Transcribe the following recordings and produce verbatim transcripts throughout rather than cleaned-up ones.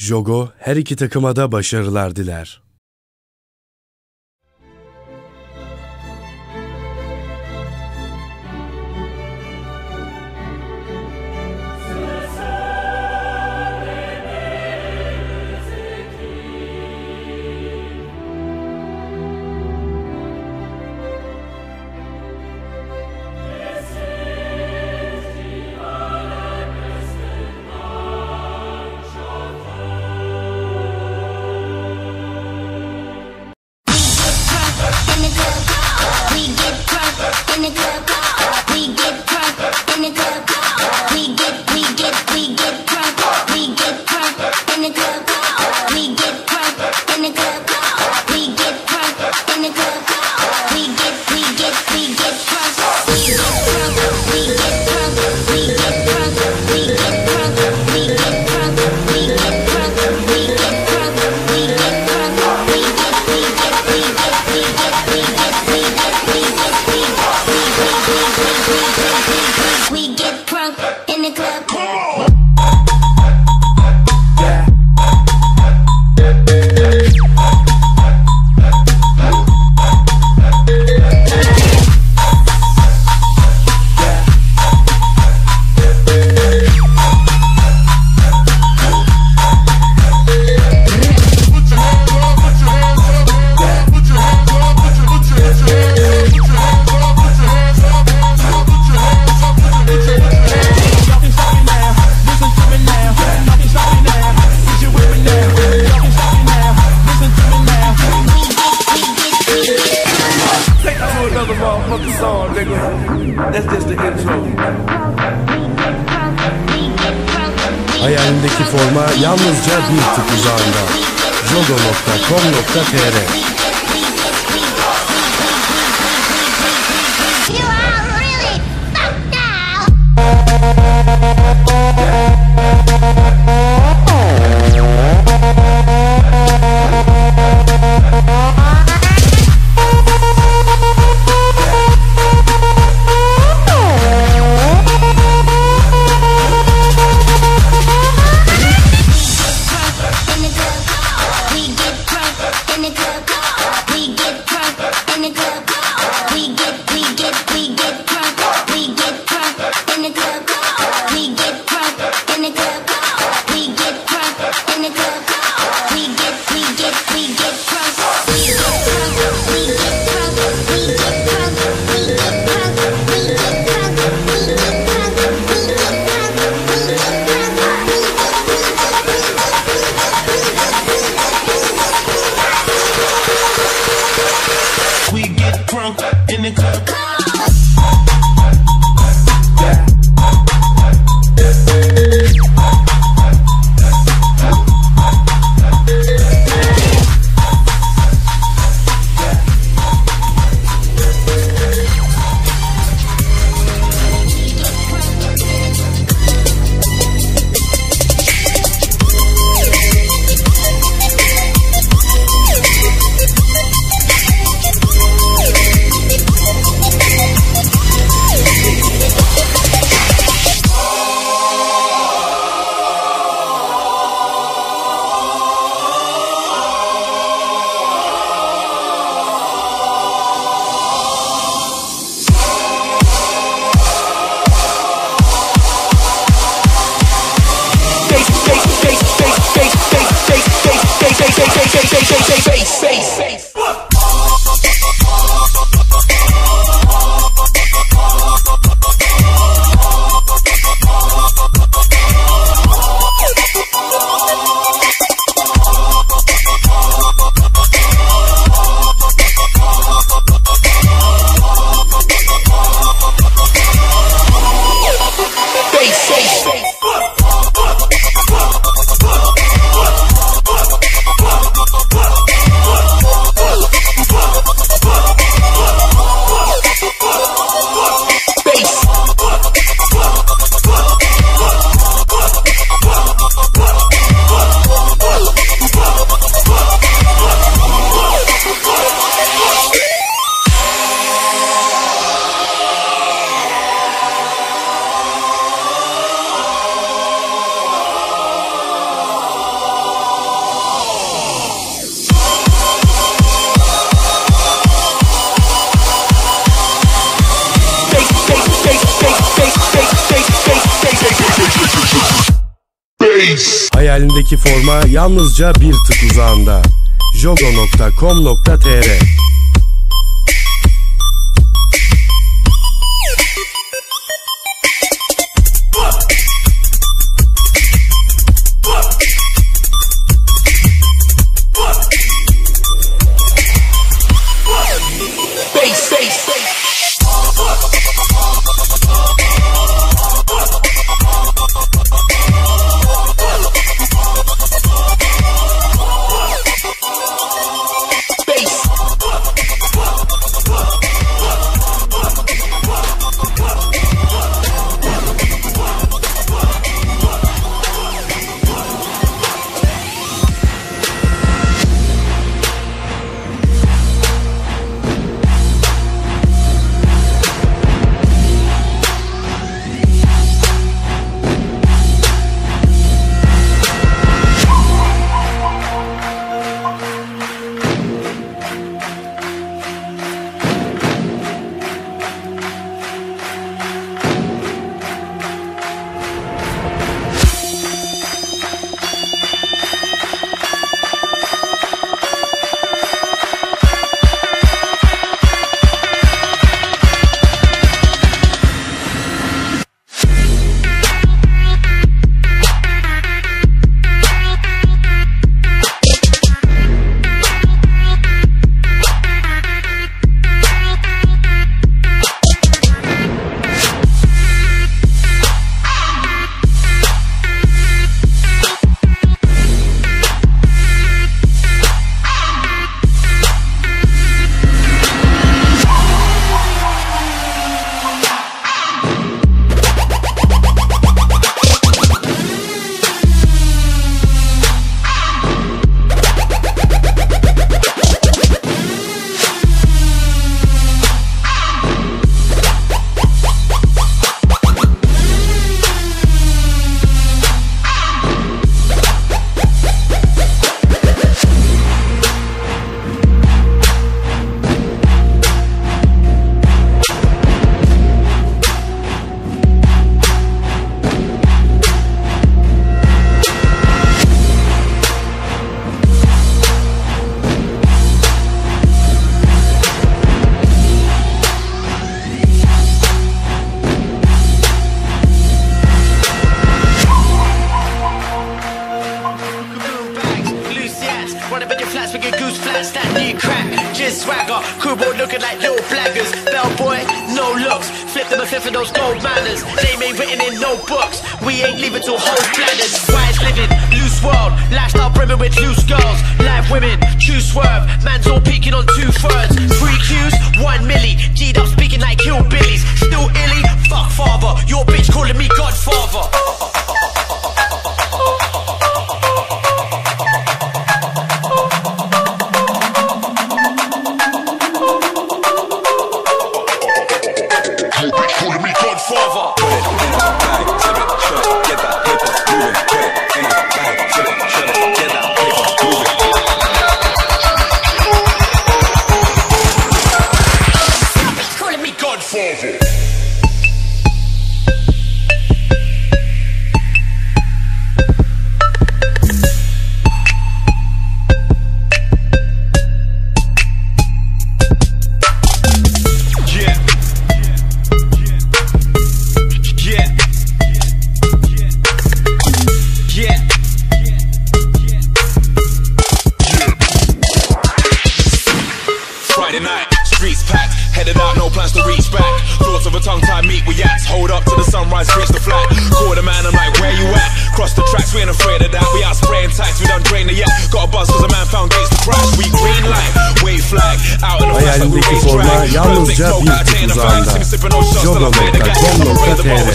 Jogo her iki takıma da başarılar diler. Hayalindeki forma yalnızca bir tık uzağında. jogo nokta com nokta tr In the club, Hayalindeki forma yalnızca bir tık uzağında. jogo nokta com nokta tr swagger, crew boy looking like little blaggers. Bellboy, no looks, flip them a fifth of those gold manners. Name ain't written in no books, we ain't leaving till whole platters. Wise living, loose world, lifestyle brimming with loose girls. Live women, true swerve, man's all peeking on two thirds. Three Qs, one milli, G'd up speaking like hillbillies. Still illy, fuck father, your bitch calling me godfather. Hayalindeki forma yalnızca bir tık uzağında. jogo nokta com nokta tr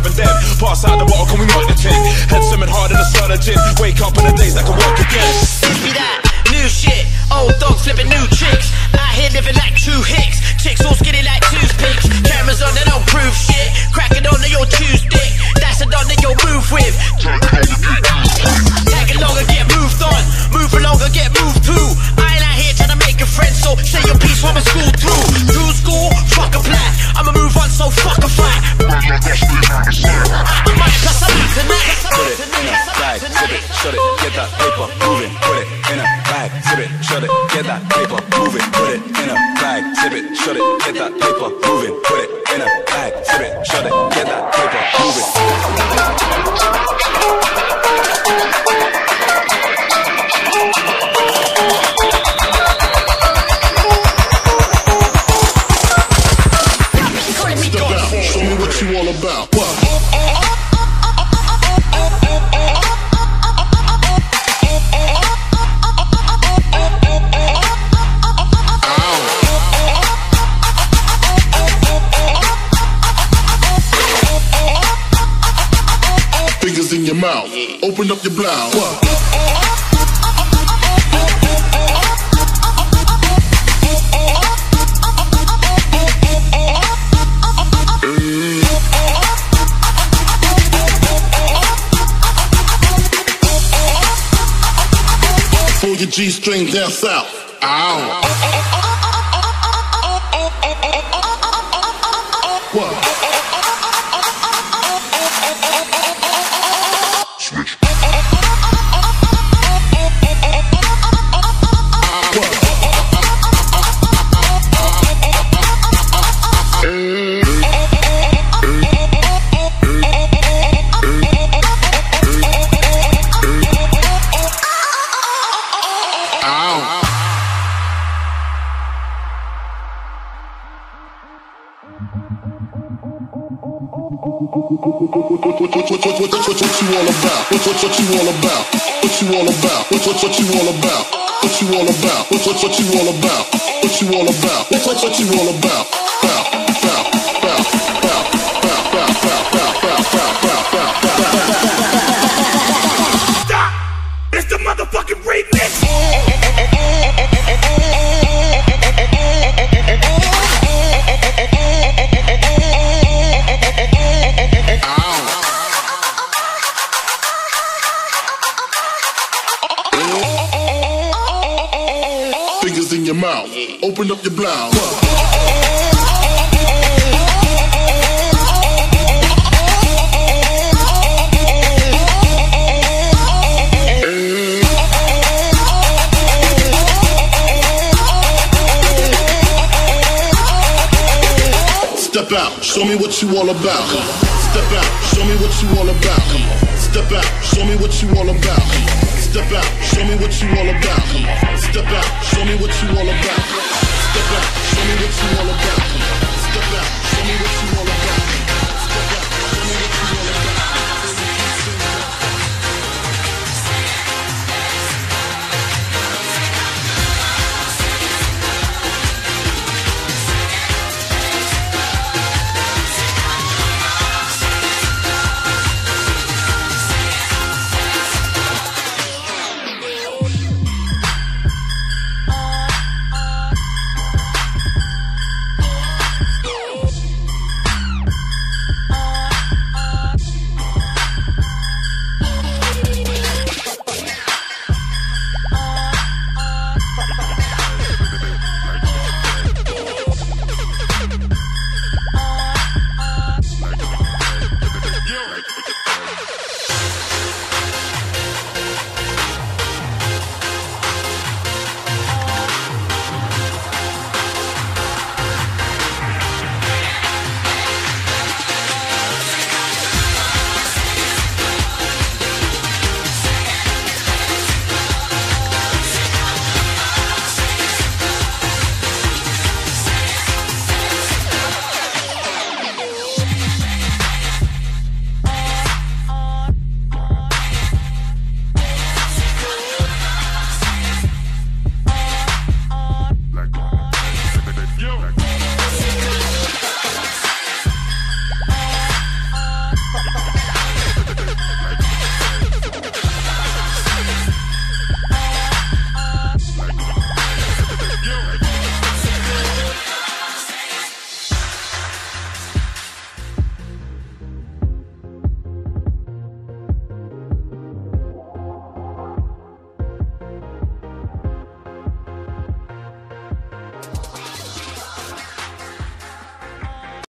New shit, old dogs flipping new tricks. Out here living like two hicks. Chicks all skinny like toothpicks. Cameras on, they don't prove shit. Cracking on to your Tuesday. That's a done that you'll move with. Tag along and get moved on. Move along and get moved too. I ain't out here trying to make a friend, so say your piece from a school through. Through school, fuck a plan. I'ma move on, so fuck a fight. I might pass a lot tonight. Put it in a bag, zip it, shut it, shut it, get that paper, move it, put it in a bag, zip it, shut it, get that paper, move it, put it in a bag, zip it, shut it, get that paper, move it. Step out, show me what you all about. What? Fingers in your mouth, open up your blouse. What? Pull your G-string down south. Ow. What? Switch. What you all about? What what what you all about? What you all about? What what what you all about? What you all about? What what what you all about? What you all about? What what what you all about? Bow, bow, bow, bow, bow, bow, bow, bow, bow, bow, bow, bow. Stop! It's the motherfucking remix. Fingers in your mouth, open up your blouse. Step out, show me what you all about. Step out, show me what you all about. Step out, show me what you all about. Step out, show me what you all about. Step out, show me what you all about.